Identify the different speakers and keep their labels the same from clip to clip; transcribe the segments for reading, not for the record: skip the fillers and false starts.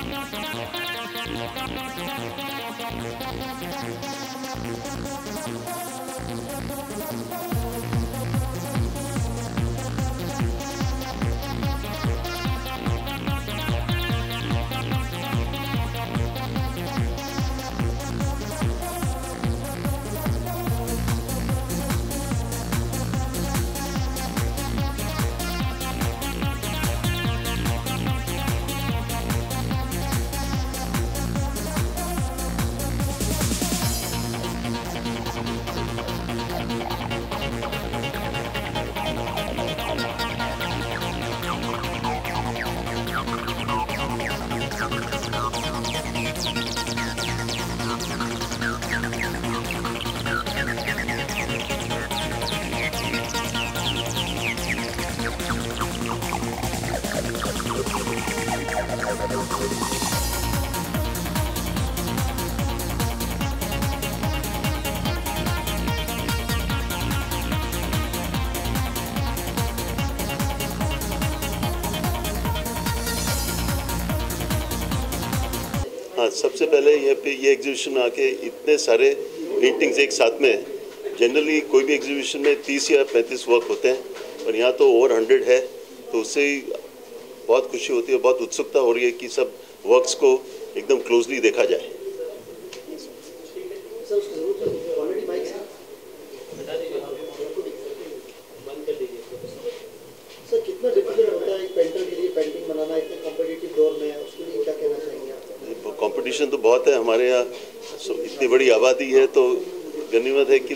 Speaker 1: हाँ, सबसे पहले ये एग्जीबिशन में आके इतने सारे पेंटिंग्स एक साथ में, जनरली कोई भी एग्जीबिशन में 30 या 35 वर्क होते हैं और यहाँ तो ओवर 100 है, तो उससे ही बहुत खुशी होती है, बहुत उत्सुकता हो रही है कि सब वर्क्स को एकदम क्लोजली देखा जाए।
Speaker 2: सर, कितना डिफिकल्ट होता है एक पेंटर के लिए पेंटिंग बनाना इतने कॉम्पिटिटिव दौर में, उसके लिए क्या कहना चाहेंगे आप?
Speaker 1: कंपटीशन तो बहुत है हमारे यहाँ, इतनी बड़ी आबादी है तो गनीमत है कि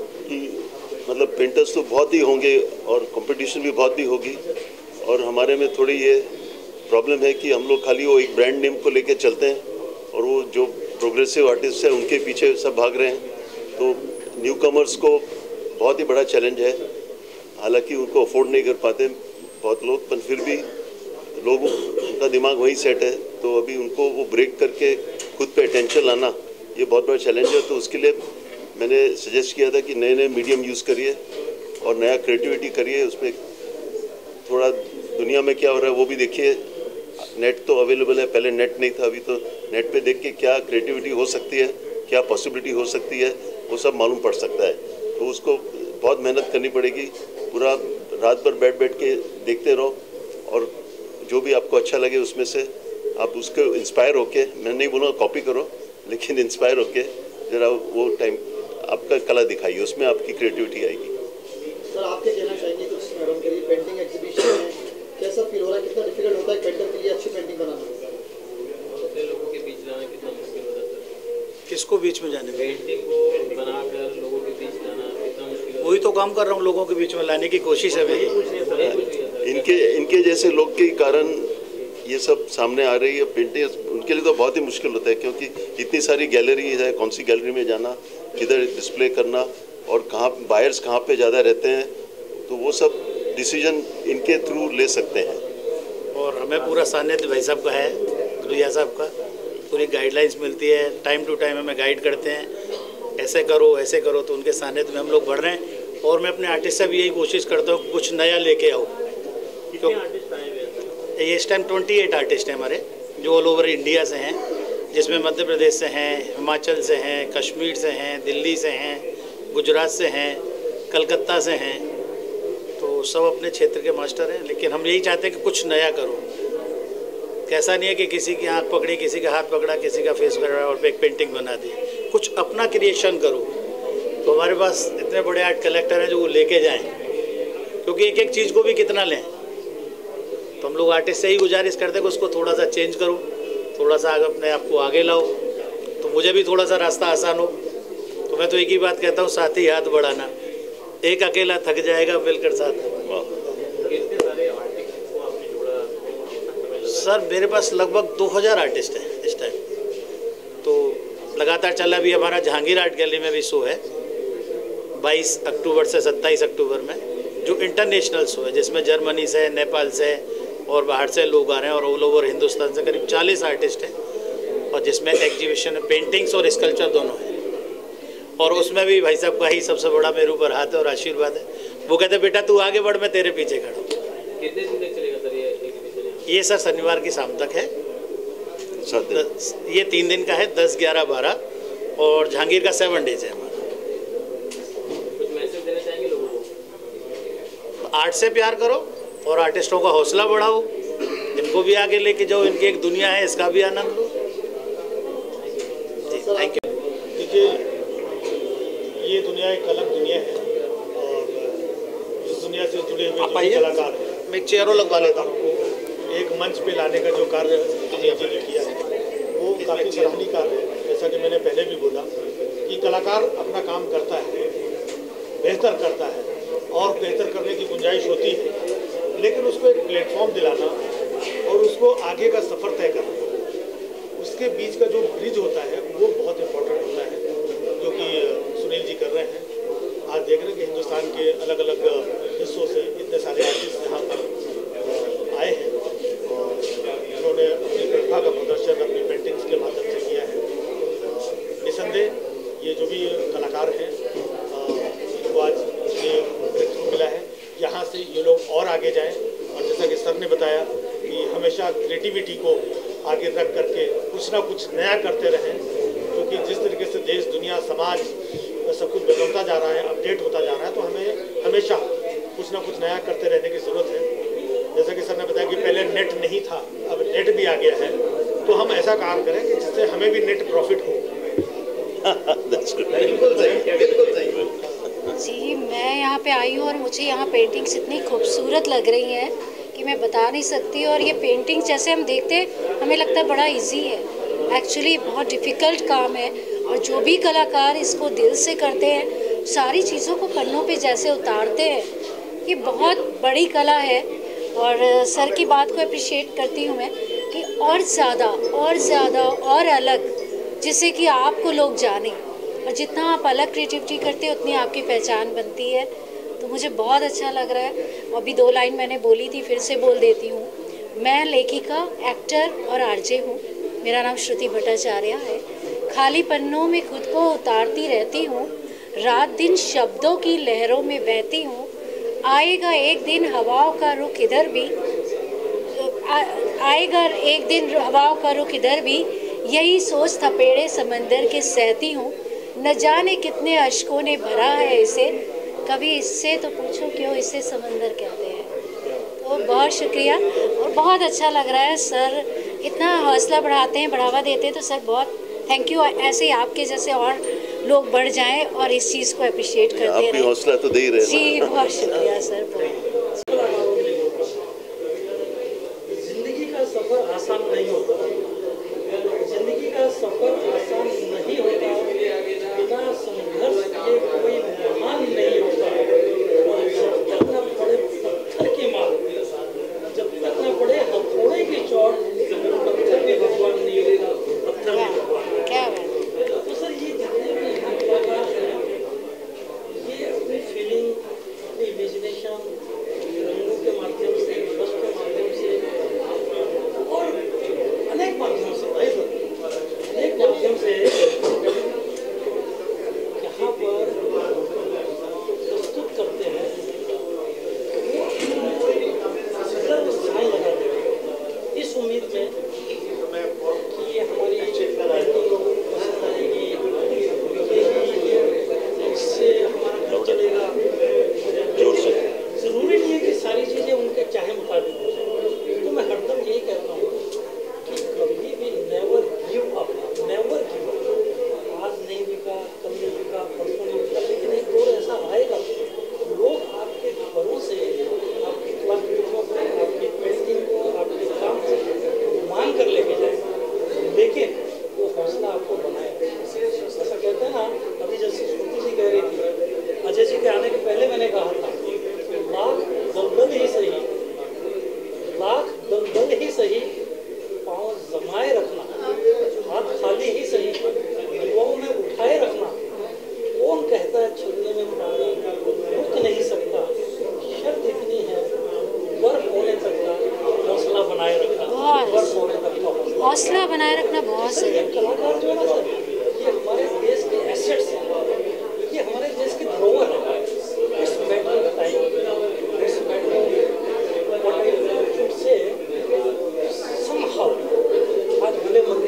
Speaker 1: मतलब पेंटर्स तो बहुत ही होंगे और कंपटीशन भी बहुत भी होगी। और हमारे में थोड़ी ये प्रॉब्लम है कि हम लोग खाली वो एक ब्रांड नेम को लेके चलते हैं और वो जो प्रोग्रेसिव आर्टिस्ट है उनके पीछे सब भाग रहे हैं, तो न्यू कमर्स को बहुत ही बड़ा चैलेंज है। हालांकि उनको अफोर्ड नहीं कर पाते बहुत लोग, पर फिर भी लोगों का दिमाग वही सेट है, तो अभी उनको वो ब्रेक करके खुद पे अटेंशन लाना ये बहुत बड़ा चैलेंज है। तो उसके लिए मैंने सजेस्ट किया था कि नए नए मीडियम यूज़ करिए और नया क्रिएटिविटी करिए, उसमें थोड़ा दुनिया में क्या हो रहा है वो भी देखिए। नेट तो अवेलेबल है, पहले नेट नहीं था, अभी तो नेट पे देख के क्या क्रिएटिविटी हो सकती है, क्या पॉसिबिलिटी हो सकती है, वो सब मालूम पड़ सकता है। तो उसको बहुत मेहनत करनी पड़ेगी, पूरा रात भर बैठ के देखते रहो और जो भी आपको अच्छा लगे उसमें से आप उसको इंस्पायर होके, मैं नहीं बोलूँगा कॉपी करो, लेकिन इंस्पायर होके जरा वो टाइम आपका कला दिखाइए, उसमें आपकी क्रिएटिविटी आएगी।
Speaker 2: सर, आप क्या कहना चाहेंगे कुछ मैडम के लिए पेंटिंग एग्जीबिशन में कैसा फील हो रहा है, कितना डिफिकल्ट होता है पेंटर के लिए अच्छी पेंटिंग बनाना?
Speaker 3: लोगों के बीच जाना कितना मुश्किल होता है?
Speaker 4: किसको बीच में जाने?
Speaker 3: पेंटिंग को बनाकर लोगों के बीच जाना कितना मुश्किल?
Speaker 4: वही तो काम कर रहा हूँ, लोगों के बीच में लाने की कोशिश है भाई।
Speaker 1: इनके जैसे लोग के कारण ये सब सामने आ रही है। पेंटिंग उनके लिए तो बहुत ही मुश्किल होता है, क्योंकि इतनी सारी गैलरी है, कौन सी गैलरी में जाना, किधर डिस्प्ले करना और कहाँ बायर्स कहाँ पे ज़्यादा रहते हैं, तो वो सब डिसीजन इनके थ्रू ले सकते हैं।
Speaker 4: और हमें पूरा सानिध्य भाई साहब का है, गुरुया साहब का, पूरी गाइडलाइंस मिलती है, टाइम टू टाइम हमें गाइड करते हैं, ऐसे करो, तो उनके सानिध्य में हम लोग बढ़ रहे हैं। और मैं अपने आर्टिस्ट से भी यही कोशिश करता हूँ कुछ नया लेके आओ।
Speaker 3: कितने आर्टिस्ट आए हुए?
Speaker 4: ये इस टाइम 28 आर्टिस्ट हैं हमारे, जो ऑल ओवर इंडिया से हैं, जिसमें मध्य प्रदेश से हैं, हिमाचल से हैं, कश्मीर से हैं, दिल्ली से हैं, गुजरात से हैं, कलकत्ता से हैं, तो सब अपने क्षेत्र के मास्टर हैं। लेकिन हम यही चाहते हैं कि कुछ नया करो। कैसा नहीं है कि किसी की आँख पकड़ी, किसी का हाथ पकड़ा, किसी का फेस पकड़ा और एक पेंटिंग बना दी। कुछ अपना क्रिएशन करो। तो हमारे पास इतने बड़े आर्ट कलेक्टर हैं जो वो लेके जाएं, क्योंकि एक एक चीज़ को भी कितना लें। तो हम लोग आर्टिस्ट से ही गुजारिश करते हैं कि उसको थोड़ा सा चेंज करो, थोड़ा सा अपने आप को आगे लाओ, तो मुझे भी थोड़ा सा रास्ता आसान हो। तो मैं तो एक ही बात कहता हूँ, साथ ही हाथ बढ़ाना। एक अकेला थक जाएगा, मिलकर साथ।
Speaker 3: कितने सारे आर्टिस्ट को आपने जोड़ा?
Speaker 4: सर, मेरे पास लगभग 2000 आर्टिस्ट हैं इस टाइम। तो लगातार चला भी हमारा जहांगीर आर्ट गैलरी में भी शो है 22 अक्टूबर से 27 अक्टूबर में, जो इंटरनेशनल शो है, जिसमें जर्मनी से, नेपाल से और बाहर से लोग आ रहे हैं और ऑल ओवर हिंदुस्तान से करीब 40 आर्टिस्ट हैं। और जिसमें एग्जीबिशन में पेंटिंग्स और स्कल्पचर दोनों हैं। और उसमें भी भाई साहब का ही सबसे बड़ा मेरे ऊपर हाथ है और आशीर्वाद है। वो कहते बेटा तू आगे बढ़, मैं तेरे पीछे खड़ा हूँ।
Speaker 3: कितने दिन तक चलेगा सर ये एग्जीबिशन?
Speaker 4: ये सर शनिवार की शाम तक है
Speaker 1: 7 दिन।
Speaker 4: ये 3 दिन का है, 10, 11, 12 और जहांगीर का 7 डेज है हमारा।
Speaker 3: कुछ मैसेज देना चाहेंगे लोगों को?
Speaker 4: आर्ट से प्यार करो और आर्टिस्टों का हौसला बढ़ाओ, इनको भी आगे लेके जाओ, इनकी एक दुनिया है, इसका भी आनंद लो। Thank you.
Speaker 5: देखिए, ये दुनिया एक अलग दुनिया है और इस दुनिया से जुड़े हुए जो कलाकार हैं,
Speaker 4: मैं एक चेयरों लगवा लेता हूँ।
Speaker 5: एक मंच पे लाने का जो कार्य जी ने किया है वो काफ़ी सराहनीय कार्य है। जैसा कि मैंने पहले भी बोला कि कलाकार अपना काम करता है, बेहतर करता है और बेहतर करने की गुंजाइश होती है, लेकिन उसको एक प्लेटफॉर्म दिलाना और उसको आगे का सफ़र तय करना, उसके बीच का जो ब्रिज होता है वो बहुत इम्पोर्टेंट होता है, जो कि सुनील जी कर रहे हैं। आज देख रहे हैं कि हिंदुस्तान के अलग अलग हिस्सों से इतने सारे आर्टिस्ट यहाँ पर आए हैं और उन्होंने अपनी प्रतिभा का प्रदर्शन अपनी पेंटिंग्स के माध्यम से किया है। निसंदेह ये जो भी कलाकार हैं इनको आज ये ब्रेक थ्रू मिला है, यहाँ से ये लोग और आगे जाएं और जैसा कि सर ने बताया कि हमेशा क्रिएटिविटी को आगे रख करके कुछ ना कुछ नया करते रहें, क्योंकि जिस तरीके से देश, दुनिया, समाज सब कुछ बदलता जा रहा है, अपडेट होता जा रहा है, तो हमें हमेशा कुछ ना कुछ नया करते रहने की ज़रूरत है। जैसा कि सर ने बताया कि पहले नेट नहीं था, अब नेट भी आ गया है, तो हम ऐसा काम करें कि जिससे हमें भी नेट प्रॉफिट हो।
Speaker 2: बिल्कुल सही, बिल्कुल सही।
Speaker 6: जी, मैं यहाँ पे आई हूँ और मुझे यहाँ पेंटिंग्स इतनी खूबसूरत लग रही हैं कि मैं बता नहीं सकती। और ये पेंटिंग जैसे हम देखते हैं हमें लगता है बड़ा इजी है, एक्चुअली बहुत डिफ़िकल्ट काम है। और जो भी कलाकार इसको दिल से करते हैं, सारी चीज़ों को पन्नों पे जैसे उतारते हैं, ये बहुत बड़ी कला है। और सर की बात को अप्रिशिएट करती हूँ मैं कि और ज़्यादा और अलग, जिससे कि आपको लोग जानें। और जितना आप अलग क्रिएटिविटी करते हैं उतनी आपकी पहचान बनती है। तो मुझे बहुत अच्छा लग रहा है। अभी 2 लाइन मैंने बोली थी, फिर से बोल देती हूँ। मैं लेखिका, एक्टर और आरजे हूँ। मेरा नाम श्रुति भट्टाचार्य है। खाली पन्नों में खुद को उतारती रहती हूँ, रात दिन शब्दों की लहरों में बहती हूँ। आएगा एक दिन हवाओं का रुख इधर भी, आएगा एक दिन हवाओं का रुख इधर भी, यही सोच थपेड़े समंदर के सहती हूँ। न जाने कितने अश्कों ने भरा है इसे, कभी इससे तो पूछो क्यों इसे समंदर कहते हैं। तो बहुत शुक्रिया और बहुत अच्छा लग रहा है। सर इतना हौसला बढ़ाते हैं, बढ़ावा देते हैं, तो सर बहुत थैंक यू। ऐसे ही आपके जैसे और लोग बढ़ जाएं और इस चीज़ को अप्रिशिएट करते रहें।
Speaker 1: आप भी हौसला तो दे ही रहे हैं।
Speaker 6: जी बहुत शुक्रिया सर।
Speaker 7: जिंदगी का सफर आसान नहीं होता, जिंदगी का सफर आसान नहीं होता, बिना संघर्ष के कोई महान नहीं होता। और जब तक न पड़े पत्थर की मार, जब तक न पड़े हथौड़े की चोट, पत्थर भी भगवान नहीं होता, पत्थर भी भगवान।
Speaker 6: क्या बात।
Speaker 7: तो सर ये जितने भी यहाँ कलाकार हैं, ये अपनी फीलिंग, अपनी इमेजिनेशन रंगों के माध्यम से, ब्रश के माध्यम से और अनेक माध्यम से, अनेक माध्यम से यहाँ पर प्रस्तुत करते हैं। वो सुंदर डिजाइन लगाते हैं इस उम्मीद में कि ये हमारी पसंद आएगी, इससे हमारा घर चलेगा।
Speaker 1: जोर से।
Speaker 7: ज़रूरी नहीं है कि सारी चीज़ें उनके चाहे मुताबिक हो जाए। तो मैं हरदम यही कहता हूँ कि कभी भी never give up, never give up. आज नहीं बिका, कल नहीं बिका, परसों नहीं बिका, लेकिन एक दौर ऐसा आएगा लोग आपके घरों से, आपकी कलाकृतियों को, आपकी पेंटिंग को, आपके काम को मान कर लेके जाएंगे, लेकिन वो हौसला आपको बनाए। ऐसा कहते हैं ना, अभी जैसे श्रुति जी कह रही थी, अजय जी के आने के पहले मैंने कहा था, लाख दलदल ही सही, लाख दलदल ही सही, पाँव जमाए रखना, हाथ खाली ही सही, दुआओं में उठाए रखना। कौन कहता है छलने में पानी रुक नहीं सकता, शर्त इतनी है बर्फ होने तक का हौसला बनाए रखना, बर्फ होने तक का
Speaker 6: हौसला बनाए रखना बहुत
Speaker 7: सर। ये
Speaker 6: ज़रूरी है।
Speaker 7: कलाकार जो है ना सर, ये हमारे देश के एसेट्स हैं, ये हमारे देश की धरोहर है। It's matter of time, it's matter of what I should say, somehow आज भले मंदिर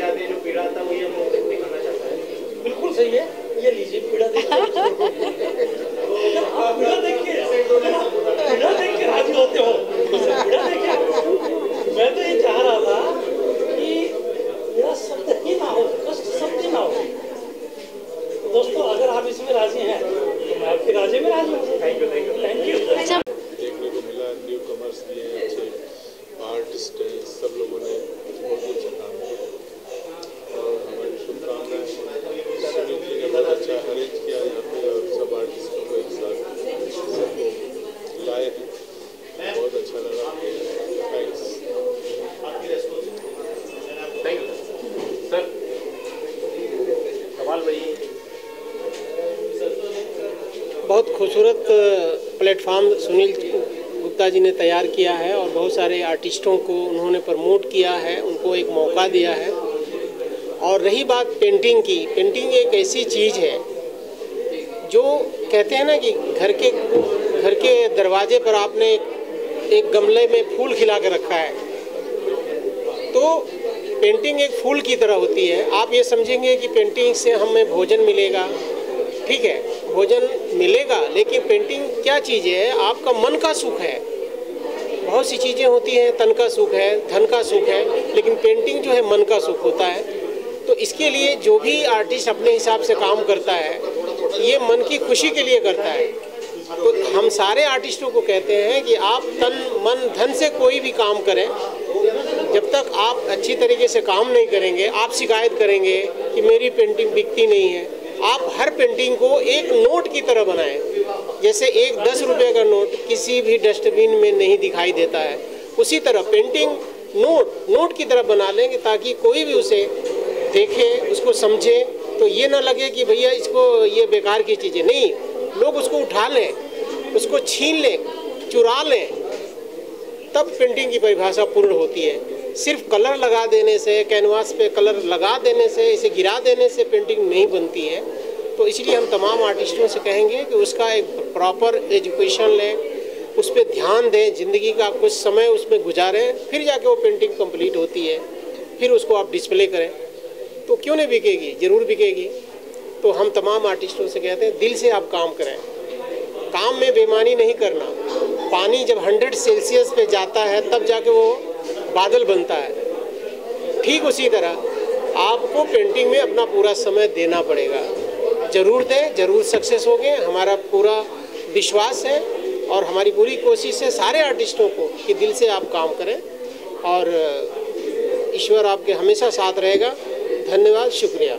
Speaker 3: चाहते हैं, जो पीड़ा था वही हम लोग दिखाना चाहता है।
Speaker 7: बिल्कुल सही है, ये लीजिए पीड़ा देखिए। आप पीड़ा देख के राजी होते हो, पीड़ा देखिए। मैं तो ये चाह रहा था कि मेरा शब्द ही ना हो, कष्ट शब्द ही ना हो। तो दोस्तों, अगर आप इसमें राजी हैं तो मैं आपके राजी में राजी हूँ। Thank you, thank you, thank you.
Speaker 8: देखने को मिला, न्यू कमर्स भी हैं, अच्छे आर्टिस्ट हैं, सब लोगों ने बहुत अच्छा काम किया और हमारी शुभकामनाएं। सुनील जी ने बहुत अच्छा अरेंज किया यहाँ पे और सब आर्टिस्टों को एक साथ सबको लाए हैं, बहुत अच्छा लगा। थैंक्स।
Speaker 3: Thank you sir. कमाल भाई,
Speaker 9: बहुत खूबसूरत प्लेटफॉर्म सुनील गुप्ता जी ने तैयार किया है और बहुत सारे आर्टिस्टों को उन्होंने प्रमोट किया है, उनको एक मौका दिया है। और रही बात पेंटिंग की, पेंटिंग एक ऐसी चीज़ है जो कहते हैं ना कि घर के दरवाजे पर आपने एक गमले में फूल खिला के रखा है, तो पेंटिंग एक फूल की तरह होती है। आप ये समझेंगे कि पेंटिंग से हमें भोजन मिलेगा, ठीक है, भोजन मिलेगा, लेकिन पेंटिंग क्या चीज़ है? आपका मन का सुख है। बहुत सी चीज़ें होती हैं, तन का सुख है, धन का सुख है, लेकिन पेंटिंग जो है मन का सुख होता है। तो इसके लिए जो भी आर्टिस्ट अपने हिसाब से काम करता है, ये मन की खुशी के लिए करता है। तो हम सारे आर्टिस्टों को कहते हैं कि आप तन मन धन से कोई भी काम करें, जब तक आप अच्छी तरीके से काम नहीं करेंगे, आप शिकायत करेंगे कि मेरी पेंटिंग बिकती नहीं है। आप हर पेंटिंग को एक नोट की तरह बनाएं। जैसे एक 10 रुपये का नोट किसी भी डस्टबिन में नहीं दिखाई देता है, उसी तरह पेंटिंग नोट की तरह बना लेंगे ताकि कोई भी उसे देखे, उसको समझे, तो ये ना लगे कि भैया इसको ये बेकार की चीज़ है। नहीं, लोग उसको उठा लें, उसको छीन लें, चुरा लें, तब पेंटिंग की परिभाषा पूर्ण होती है। सिर्फ कलर लगा देने से, कैनवास पे कलर लगा देने से, इसे गिरा देने से पेंटिंग नहीं बनती है। तो इसलिए हम तमाम आर्टिस्टों से कहेंगे कि उसका एक प्रॉपर एजुकेशन लें, उस पर ध्यान दें, ज़िंदगी का कुछ समय उसमें गुजारें, फिर जाके वो पेंटिंग कंप्लीट होती है, फिर उसको आप डिस्प्ले करें। तो क्यों नहीं बिकेगी? ज़रूर बिकेगी। तो हम तमाम आर्टिस्टों से कहते हैं, दिल से आप काम करें, काम में बेईमानी नहीं करना। पानी जब 100 सेल्सियस पे जाता है तब जाके वो बादल बनता है, ठीक उसी तरह आपको पेंटिंग में अपना पूरा समय देना पड़ेगा। ज़रूर दें, ज़रूर सक्सेस होंगे, हमारा पूरा विश्वास है और हमारी पूरी कोशिश है सारे आर्टिस्टों को कि दिल से आप काम करें और ईश्वर आपके हमेशा साथ रहेगा। धन्यवाद, शुक्रिया।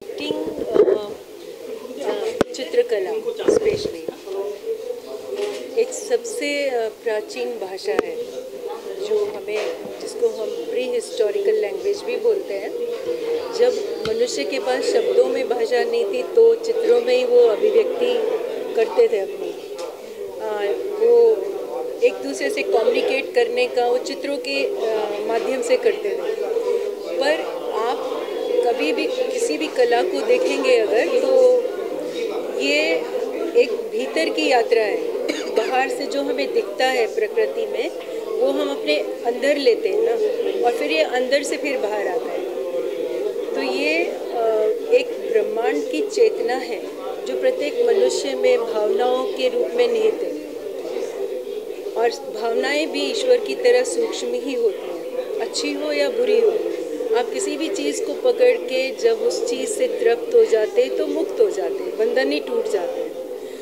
Speaker 10: चित्रकला स्पेशली एक सबसे प्राचीन भाषा है जिसको हम प्री हिस्टोरिकल लैंग्वेज भी बोलते हैं। जब मनुष्य के पास शब्दों में भाषा नहीं थी तो चित्रों में ही वो अभिव्यक्ति करते थे अपनी। वो एक दूसरे से कम्युनिकेट करने का वो चित्रों के माध्यम से करते थे। पर आप कभी भी किसी भी कला को देखेंगे अगर, तो ये एक भीतर की यात्रा है। बाहर से जो हमें दिखता है प्रकृति में, वो हम अपने अंदर लेते हैं ना, और फिर ये अंदर से फिर बाहर आता है। तो ये एक ब्रह्मांड की चेतना है जो प्रत्येक मनुष्य में भावनाओं के रूप में निहित है, और भावनाएं भी ईश्वर की तरह सूक्ष्म ही होती हैं, अच्छी हो या बुरी हो। आप किसी भी चीज़ को पकड़ के जब उस चीज़ से तृप्त हो जाते तो मुक्त हो जाते, बंधन ही टूट जाते हैं।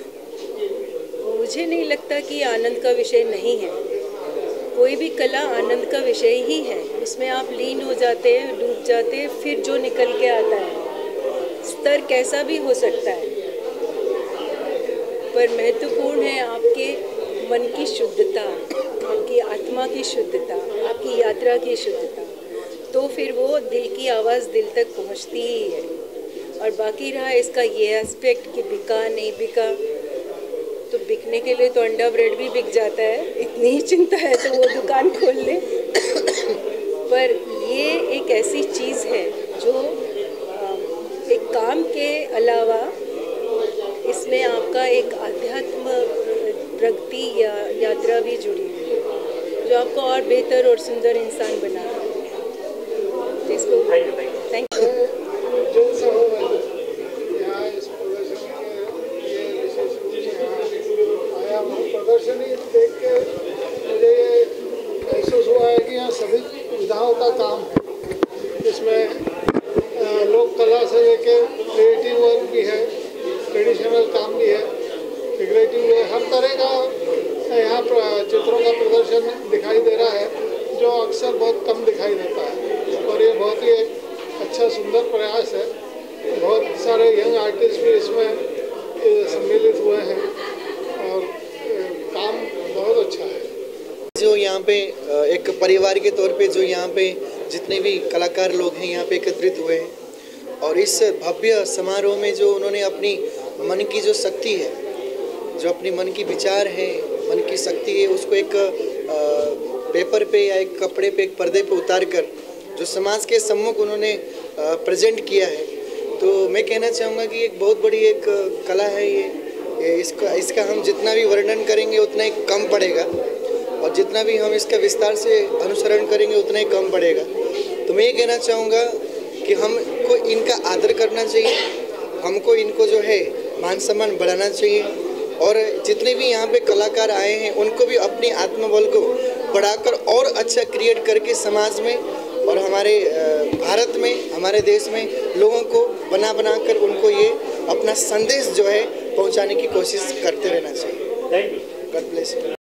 Speaker 10: मुझे नहीं लगता कि आनंद का विषय नहीं है। कोई भी कला आनंद का विषय ही है। उसमें आप लीन हो जाते हैं, डूब जाते हैं, फिर जो निकल के आता है स्तर कैसा भी हो सकता है, पर महत्वपूर्ण है आपके मन की शुद्धता, आपकी आत्मा की शुद्धता, आपकी यात्रा की शुद्धता। तो फिर वो दिल की आवाज़ दिल तक पहुंचती ही है। और बाकी रहा इसका ये एस्पेक्ट कि बिका नहीं बिका, तो बिकने के लिए तो अंडा ब्रेड भी बिक जाता है, इतनी ही चिंता है तो वो दुकान खोल ले। पर ये एक ऐसी चीज़ है जो एक काम के अलावा इसमें आपका एक आध्यात्म प्रगति या यात्रा भी जुड़ी हुई है, जो आपको और बेहतर और सुंदर इंसान बनाता है। इसको थैंक
Speaker 11: सुंदर प्रयास है। बहुत सारे यंग आर्टिस्ट भी इसमें सम्मिलित हुए हैं और काम बहुत अच्छा है।
Speaker 2: जो यहाँ पे एक परिवार के तौर पे जो यहाँ पे जितने भी कलाकार लोग हैं यहाँ पे एकत्रित हुए हैं और इस भव्य समारोह में जो उन्होंने अपनी मन की जो शक्ति है, जो अपनी मन की विचार है, मन की शक्ति है, उसको एक पेपर पे या एक कपड़े पे, एक पर्दे पे उतार कर जो समाज के सम्मुख उन्होंने प्रेजेंट किया है, तो मैं कहना चाहूँगा कि एक बहुत बड़ी एक कला है ये। इसका हम जितना भी वर्णन करेंगे उतना ही कम पड़ेगा और जितना भी हम इसका विस्तार से अनुसरण करेंगे उतना ही कम पड़ेगा। तो मैं ये कहना चाहूँगा कि हमको इनका आदर करना चाहिए, हमको इनको जो है मान सम्मान बढ़ाना चाहिए और जितने भी यहाँ पे कलाकार आए हैं उनको भी अपनी आत्मबल को बढ़ाकर और अच्छा क्रिएट करके समाज में और हमारे भारत में, हमारे देश में लोगों को बना कर उनको ये अपना संदेश जो है पहुँचाने की कोशिश करते रहना चाहिए। Thank you. God bless.